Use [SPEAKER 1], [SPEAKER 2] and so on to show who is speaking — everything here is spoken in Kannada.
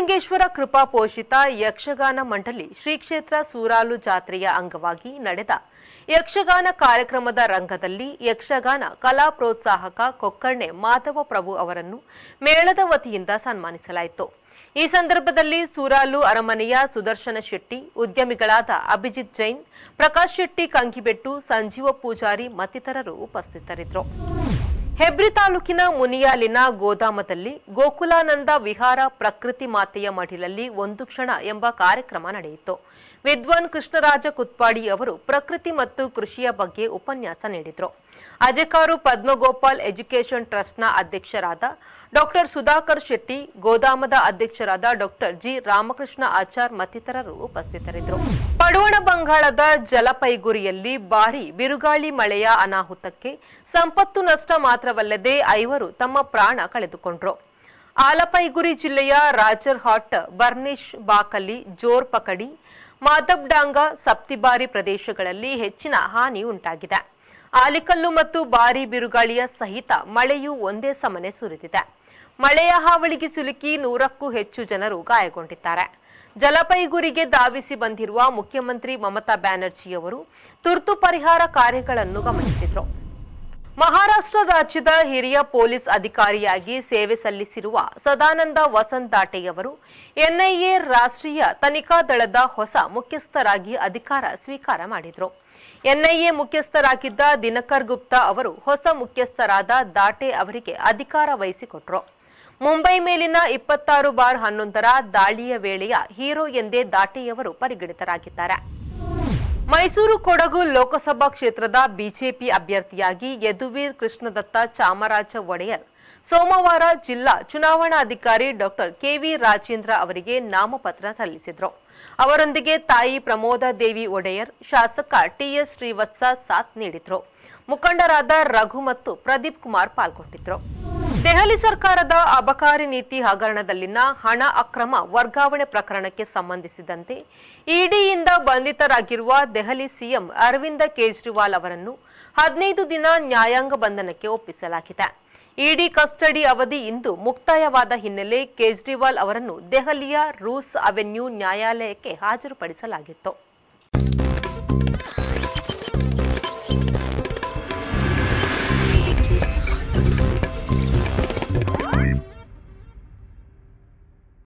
[SPEAKER 1] ಸಿದ್ದಲಿಂಗೇಶ್ವರ ಕೃಪಾ ಪೋಷಿತ ಯಕ್ಷಗಾನ ಮಂಡಳಿ ಶ್ರೀ ಕ್ಷೇತ್ರ ಸೂರಾಲು ಜಾತ್ರೆಯ ಅಂಗವಾಗಿ ನಡೆದ ಯಕ್ಷಗಾನ ಕಾರ್ಯಕ್ರಮದ ರಂಗದಲ್ಲಿ ಯಕ್ಷಗಾನ ಕಲಾ ಪ್ರೋತ್ಸಾಹಕ ಕೊಕ್ಕರ್ಣೆ ಮಾಧವ ಪ್ರಭು ಅವರನ್ನು ಮೇಳದ ವತಿಯಿಂದ ಸನ್ಮಾನಿಸಲಾಯಿತು। ಈ ಸಂದರ್ಭದಲ್ಲಿ ಸೂರಾಲು ಅರಮನೆಯ ಸುದರ್ಶನ ಶೆಟ್ಟಿ, ಉದ್ಯಮಿಗಳಾದ ಅಭಿಜಿತ್ ಜೈನ್, ಪ್ರಕಾಶ್ ಶೆಟ್ಟಿ ಕಂಕಿಬೆಟ್ಟು, ಸಂಜೀವ ಪೂಜಾರಿ ಮತ್ತಿತರರು ಉಪಸ್ಥಿತರಿದ್ದರು। ಹೆಬ್ರಿ ತಾಲೂಕಿನ ಮುನಿಯಾಲಿನ ಗೋದಾಮದಲ್ಲಿ ಗೋಕುಲಾನಂದ ವಿಹಾರ ಪ್ರಕೃತಿ ಮಾತೆಯ ಮಡಿಲಲ್ಲಿ ಒಂದು ಕ್ಷಣ ಎಂಬ ಕಾರ್ಯಕ್ರಮ ನಡೆಯಿತು। ವಿದ್ವಾನ್ ಕೃಷ್ಣರಾಜ ಕುತ್ಪಾಡಿ ಅವರು ಪ್ರಕೃತಿ ಮತ್ತು ಕೃಷಿಯ ಬಗ್ಗೆ ಉಪನ್ಯಾಸ ನೀಡಿದರು। ಅಜೆಕಾರು ಪದ್ಮಗೋಪಾಲ್ ಎಜುಕೇಷನ್ ಟ್ರಸ್ಟ್ನ ಅಧ್ಯಕ್ಷರಾದ ಡಾಕ್ಟರ್ ಸುಧಾಕರ್ ಶೆಟ್ಟಿ, ಗೋದಾಮದ ಅಧ್ಯಕ್ಷರಾದ ಡಾಕ್ಟರ್ ಜಿ ರಾಮಕೃಷ್ಣ ಆಚಾರ್ ಮತ್ತಿತರರು ಉಪಸ್ಥಿತರಿದ್ದರು। ಪಡುವಣ ಬಂಗಾಳದ ಜಲಪೈಗುರಿಯಲ್ಲಿ ಭಾರೀ ಬಿರುಗಾಳಿ ಮಳೆಯ ಅನಾಹುತಕ್ಕೆ ಸಂಪತ್ತು ನಷ್ಟ ಮಾತ್ರವಲ್ಲದೆ 5 ತಮ್ಮ ಪ್ರಾಣ ಕಳೆದುಕೊಂಡರು। ಆಲಪೈಗುರಿ ಜಿಲ್ಲೆಯ ರಾಜರ್ಹಾಟ್, ಬರ್ನಿಶ್, ಬಾಕಲಿ, ಜೋರ್ ಪಕಡಿ, ಮಾದಬ್ಡಾಂಗ, ಸಪ್ತಿಬಾರಿ ಪ್ರದೇಶಗಳಲ್ಲಿ ಹೆಚ್ಚಿನ ಹಾನಿ ಉಂಟಾಗಿದೆ। ಆಲಿಕಲ್ಲು ಮತ್ತು ಭಾರೀ ಬಿರುಗಾಳಿಯ ಸಹಿತ ಮಳೆಯು ಒಂದೇ ಸಮನೆ ಸುರಿದಿದೆ। ಮಳೆಯ ಹಾವಳಿಗೆ ಸಿಲುಕಿ 100ಕ್ಕೂ ಹೆಚ್ಚು ಜನರು ಗಾಯಗೊಂಡಿದ್ದಾರೆ। ಜಲಪೈಗುರಿಗೆ ಧಾವಿಸಿ ಬಂದಿರುವ ಮುಖ್ಯಮಂತ್ರಿ ಮಮತಾ ಬ್ಯಾನರ್ಜಿ ಅವರು ತುರ್ತು ಪರಿಹಾರ ಕಾರ್ಯಗಳನ್ನು ಗಮನಿಸಿದರು। ಮಹಾರಾಷ್ಟ್ರ ರಾಜ್ಯದ ಹಿರಿಯ ಪೊಲೀಸ್ ಅಧಿಕಾರಿಯಾಗಿ ಸೇವೆ ಸಲ್ಲಿಸಿರುವ ಸದಾನಂದ ವಸಂತ್ ದಾಟೆಯವರು ಎನ್ಐಎ ರಾಷ್ಟ್ರೀಯ ತನಿಖಾ ದಳದ ಹೊಸ ಮುಖ್ಯಸ್ಥರಾಗಿ ಅಧಿಕಾರ ಸ್ವೀಕಾರ ಮಾಡಿದರು। ಎನ್ಐಎ ಮುಖ್ಯಸ್ಥರಾಗಿದ್ದ ದಿನಕರ್ ಗುಪ್ತಾ ಅವರು ಹೊಸ ಮುಖ್ಯಸ್ಥರಾದ ದಾಟೆ ಅವರಿಗೆ ಅಧಿಕಾರ ವಹಿಸಿಕೊಟ್ಟರು। ಮುಂಬೈ ಮೇಲಿನ 26/11ರ ದಾಳಿಯ ವೇಳೆಯ ಹೀರೋ ಎಂದೇ ದಾಟೆಯವರು ಪರಿಗಣಿತರಾಗಿದ್ದಾರೆ। ಮೈಸೂರು ಕೊಡಗು ಲೋಕಸಭಾ ಕ್ಷೇತ್ರದ ಬಿಜೆಪಿ ಅಭ್ಯರ್ಥಿಯಾಗಿ ಯದುವೀರ್ ಕೃಷ್ಣದತ್ತ ಚಾಮರಾಜ ಒಡೆಯರ್ ಸೋಮವಾರ ಜಿಲ್ಲಾ ಚುನಾವಣಾಧಿಕಾರಿ ಡಾಕ್ಟರ್ ಕೆವಿ ರಾಜೇಂದ್ರ ಅವರಿಗೆ ನಾಮಪತ್ರ ಸಲ್ಲಿಸಿದರು। ಅವರೊಂದಿಗೆ ತಾಯಿ ಪ್ರಮೋದ ದೇವಿ ಒಡೆಯರ್, ಶಾಸಕ ಟಿಎಸ್ ಶ್ರೀವತ್ಸ ಸಾಥ್ ನೀಡಿದರು। ಮುಖಂಡರಾದ ರಘು ಮತ್ತು ಪ್ರದೀಪ್ ಕುಮಾರ್ ಪಾಲ್ಗೊಂಡಿದ್ದರು। ದೆಹಲಿ ಸರ್ಕಾರದ ಅಬಕಾರಿ ನೀತಿ ಹಗರಣದಲ್ಲಿನ ಹಣ ಅಕ್ರಮ ವರ್ಗಾವಣೆ ಪ್ರಕರಣಕ್ಕೆ ಸಂಬಂಧಿಸಿದಂತೆ ಇಡಿಯಿಂದ ಬಂಧಿತರಾಗಿರುವ ದೆಹಲಿ ಸಿಎಂ ಅರವಿಂದ ಕೇಜ್ರಿವಾಲ್ ಅವರನ್ನು 15 ದಿನ ನ್ಯಾಯಾಂಗ ಬಂಧನಕ್ಕೆ ಒಪ್ಪಿಸಲಾಗಿದೆ। ಇಡಿ ಕಸ್ಟಡಿ ಅವಧಿ ಇಂದು ಮುಕ್ತಾಯವಾದ ಹಿನ್ನೆಲೆ ಕೇಜ್ರಿವಾಲ್ ಅವರನ್ನು ದೆಹಲಿಯ ರೂಸ್ ಅವೆನ್ಯೂ ನ್ಯಾಯಾಲಯಕ್ಕೆ ಹಾಜರುಪಡಿಸಲಾಗಿತ್ತು।